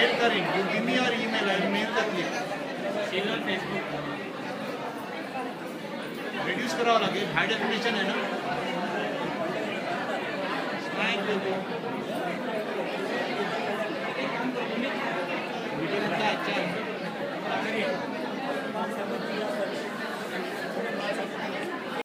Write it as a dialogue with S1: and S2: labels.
S1: Mail करेंगे, you give me your email, I mail the clip.
S2: Share on Facebook.
S1: Reduce करावं लागेल, हाय definition आहे ना. स्माइल